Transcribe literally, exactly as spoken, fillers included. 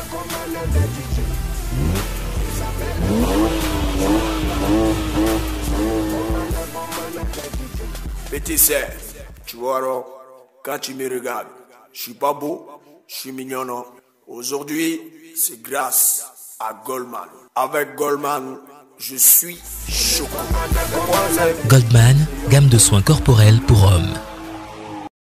Petit cerf, tu vois alors, quand tu me regardes, je suis pas beau, je suis mignon, non. Aujourd'hui, c'est grâce à Goldman. Avec Goldman, je suis choqué. Goldman, gamme de soins corporels pour hommes.